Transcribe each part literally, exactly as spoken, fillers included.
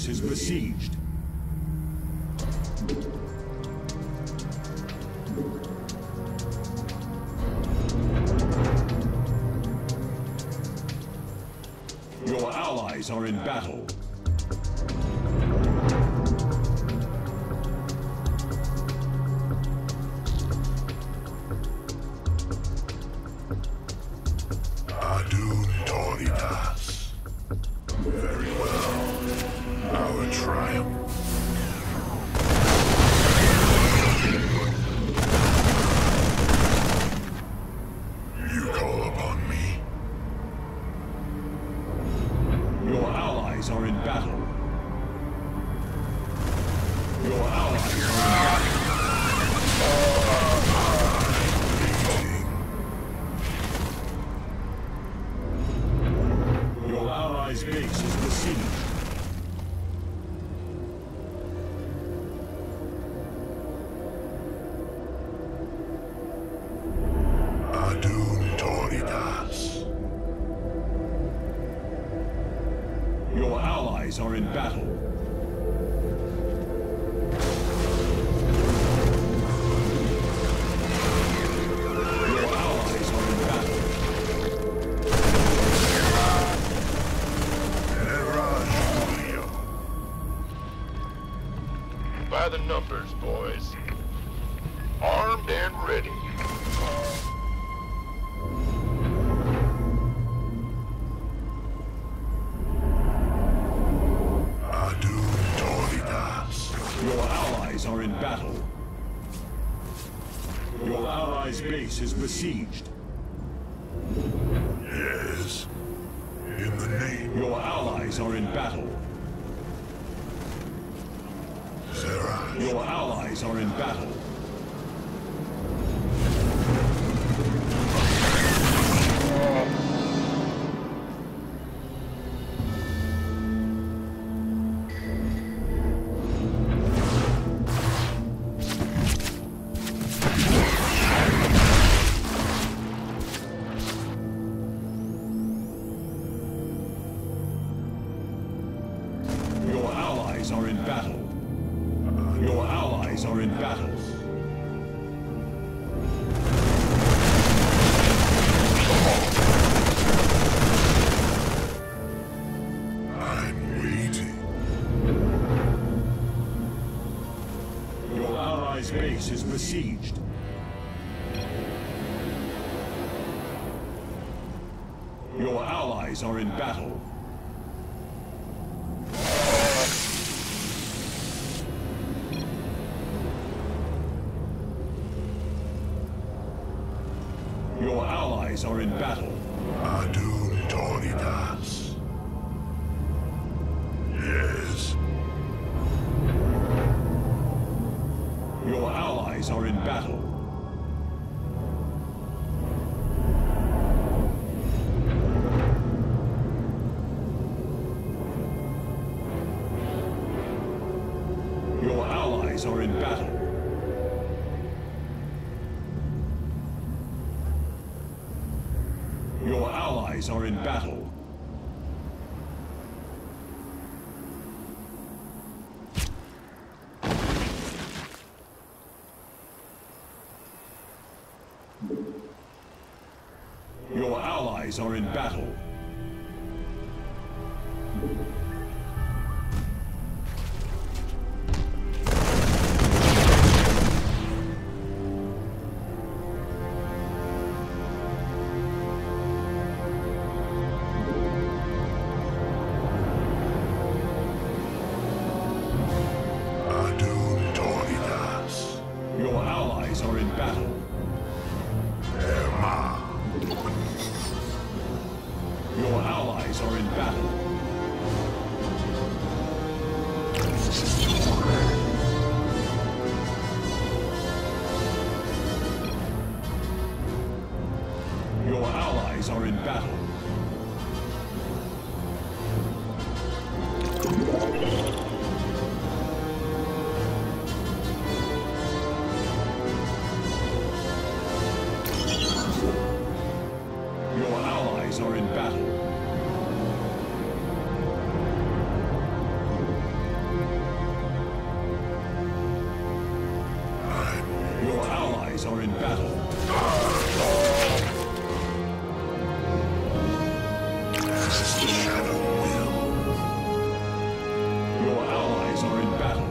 base is besieged. Your allies are in battle. Adun Toritas. Very well. Our triumph. You call upon me? Your allies are in battle. Your allies are in battle. Your allies' base is besieged. Adun Toritas. Your allies are in battle. Your allies are in battle. Erajulio. By the numbers, boys. Armed and ready. Adun Toritas. Your allies are in battle. Your allies' base is besieged. Yes. In the name Your allies are in battle. of Zeraj. Your allies are in battle. Your allies are in battle. Your allies are in battle. I'm waiting. Your allies' base is besieged. Your allies are in battle. Your allies are in battle. Adun Toritas. Yes. Your allies are in battle. Your allies are in battle. Your allies are in battle. Your allies are in battle. Adun Toritas. Your allies are in battle. Erma. Your allies are in battle. Your allies are in battle. Your allies are in battle. allies are in battle. As the shadow will. Your allies are in battle.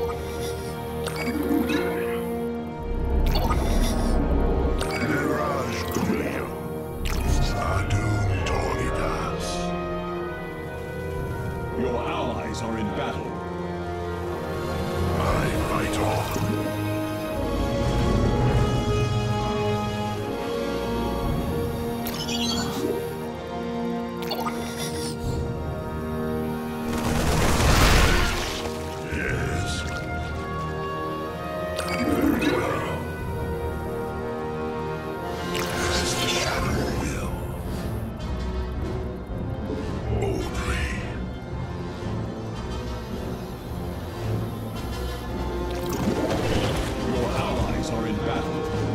Mirage Coolio. Adun Toridas. Your allies are in battle. I fight on. Yes. Very well. As the shadow will. Boldly. Your allies are in battle.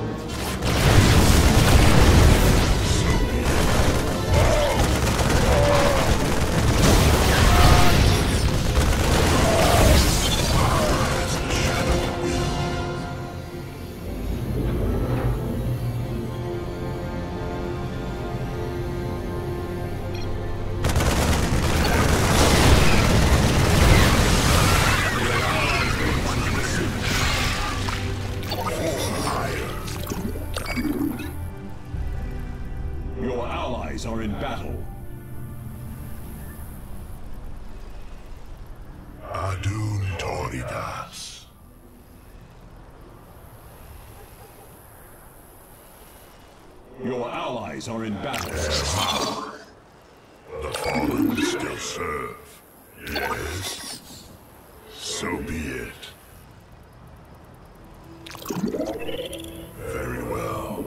Your allies are in battle. Adun Toridas. Your allies are in battle. The fallen still serve. Yes. So be it. Very well.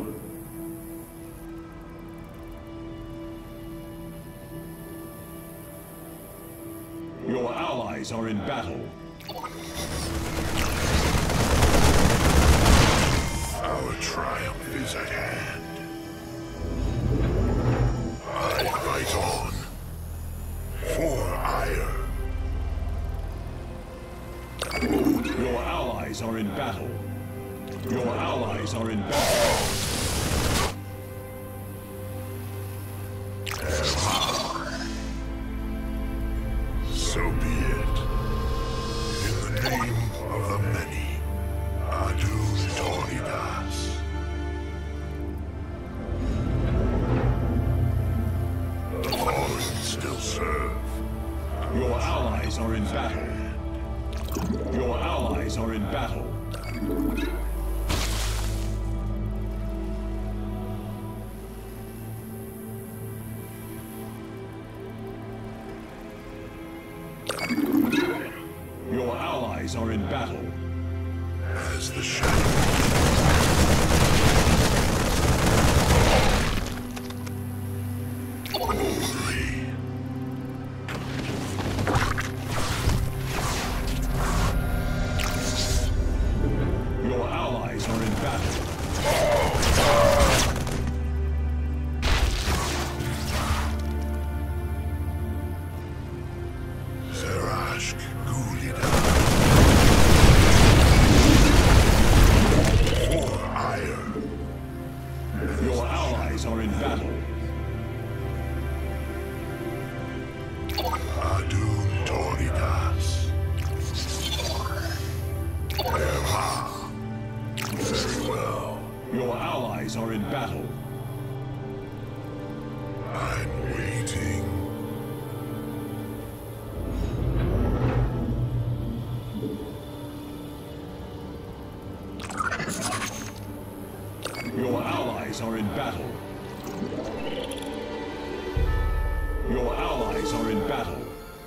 Your allies are in battle. Our triumph is at hand. I fight on. For ire. Your allies are in battle. Your allies are in battle. So be it. In the name of the many, Adun Toridas. The fallen still serve. Your allies are in battle. Your allies are in battle. Your allies are in battle. As the shadow. Boldly. Your allies are in battle. Zerashk Gulida. For ire. Your allies are in battle. Adun Toridas. Erma. Very well. Your allies are in battle. I'm waiting. Your allies are in battle. Your allies are in battle.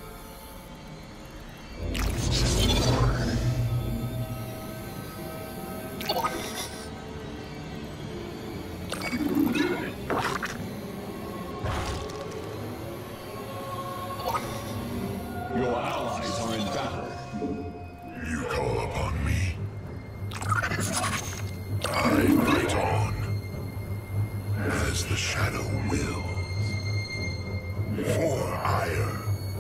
Your allies are in battle. You call upon me. I fight on. As the shadow wills. For ire.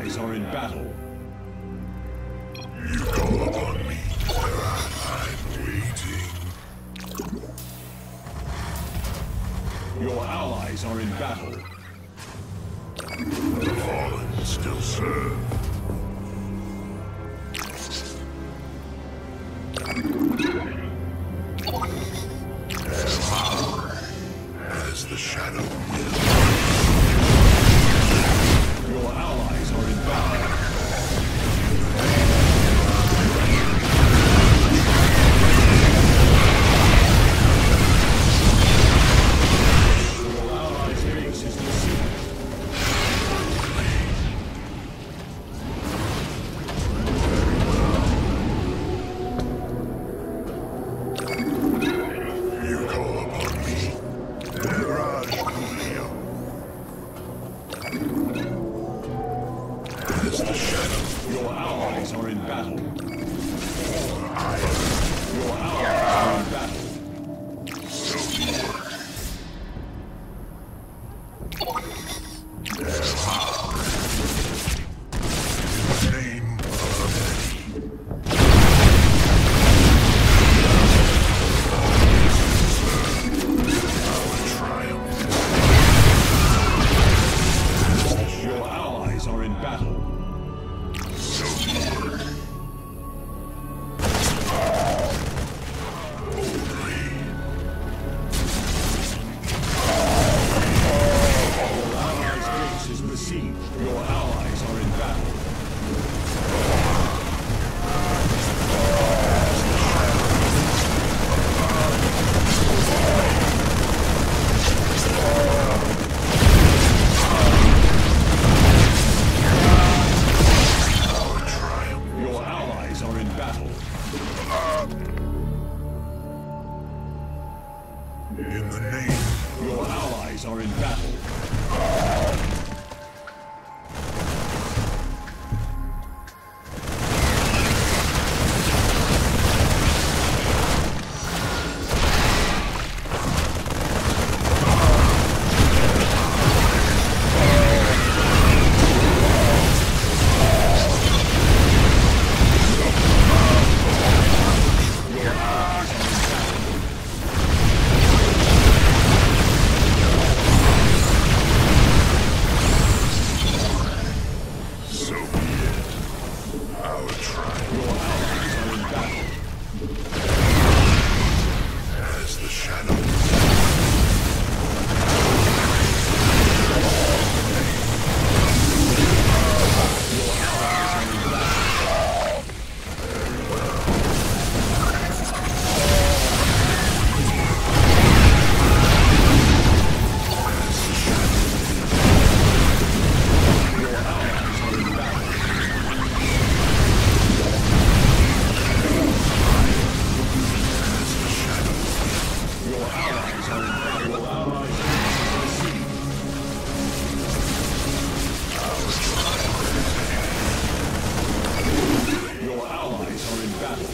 allies are in battle. You call upon me. I'm waiting. Your allies are in battle. The fallen still serve. As the shadow will. Your allies are in battle. Your allies' base is besieged. You call upon me. Mirage Julio. As the shadow. Your allies are in battle. Your allies are in battle. So be it. In the name of Eddie. Triumph. Your allies are in battle. So be it. Your allies' base is besieged. Your allies are in battle. Triumph. Your allies are in battle. In the name. Your allies are in battle. Your allies are in battle. So be it. Our triumph. Your allies are in battle. As the shadow. Your allies are in battle. Your allies are besieged. Your allies are in battle.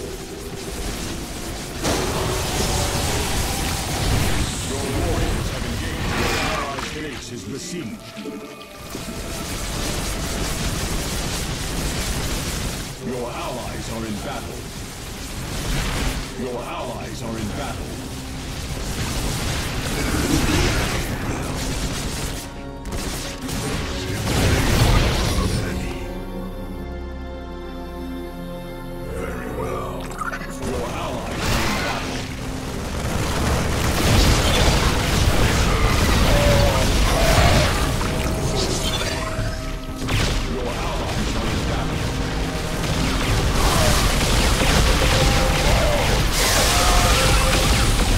Your warriors have engaged. Your allies' base is besieged. Your allies are in battle. Your allies are in battle. Very well. Your allies are in battle. Your allies are in battle.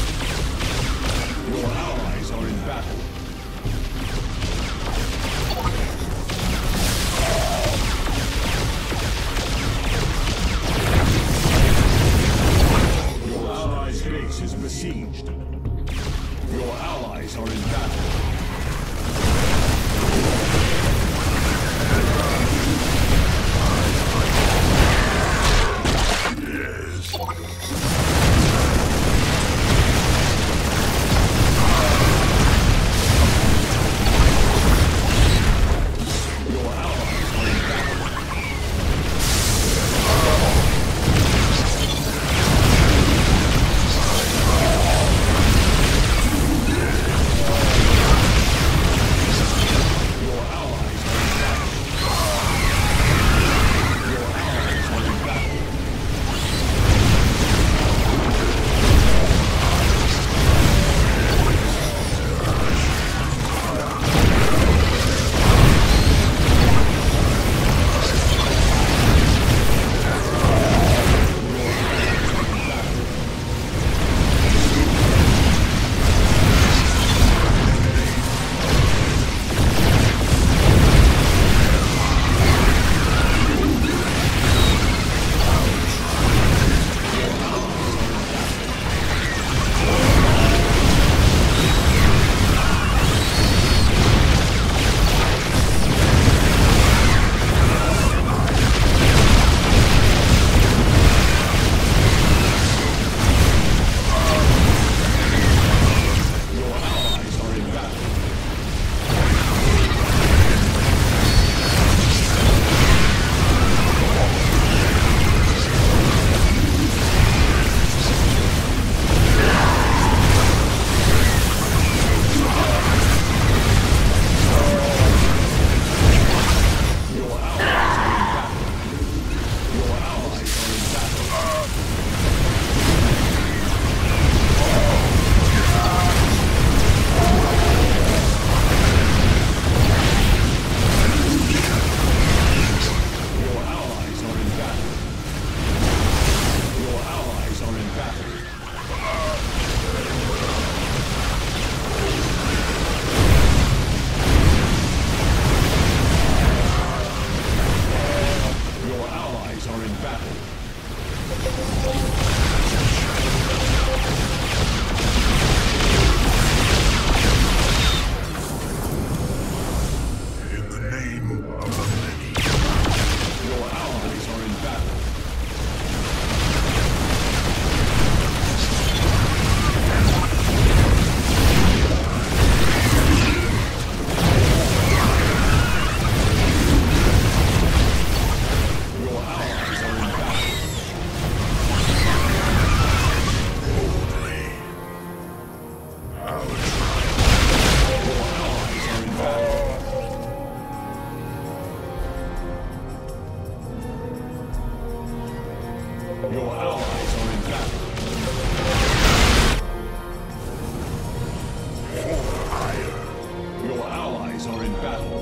allies are in battle.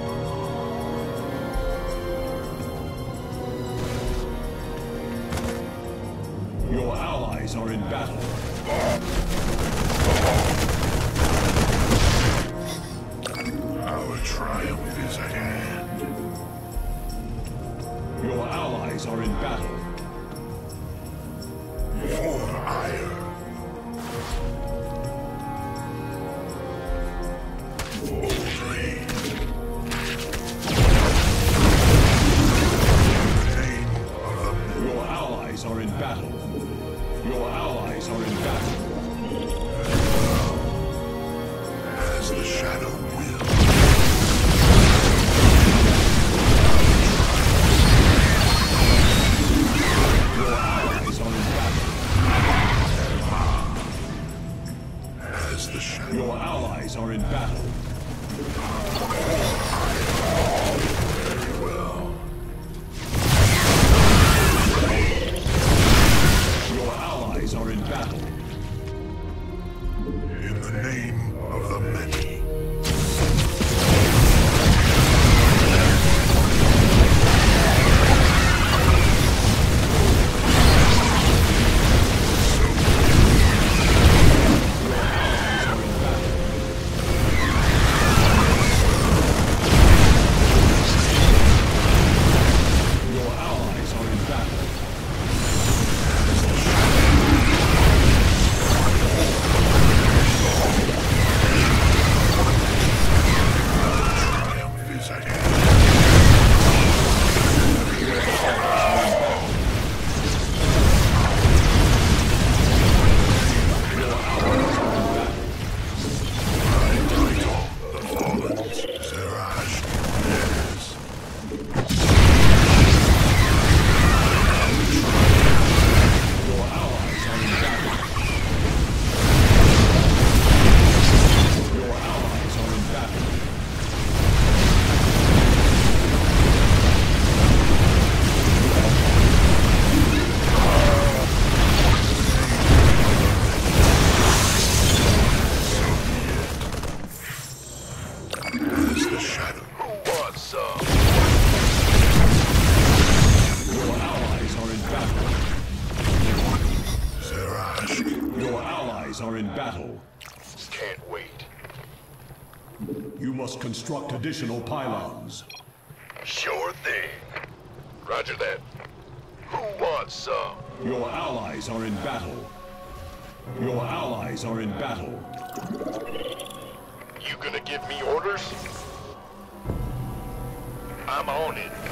Your allies are in battle. Our triumph is at hand. Your allies are in battle. For ire. Boldly. Name of the Your allies are in battle. Your allies are in battle. as the shadow will. Your allies are in battle. As the shadow. Your allies are in battle. Very well. Your allies are in battle. In the name of the many. Your allies are in battle. Triumph is at hand. The fallen Zerash. Yes. Your allies are in battle. Your allies are in battle. As the shadow. Who wants some? Your allies are in battle. Zerash. Your allies are in battle. Can't wait. You must construct additional pylons. Sure thing. Roger that. Who wants some? Your allies are in battle. Your allies are in battle. You gonna give me orders? I'm on it.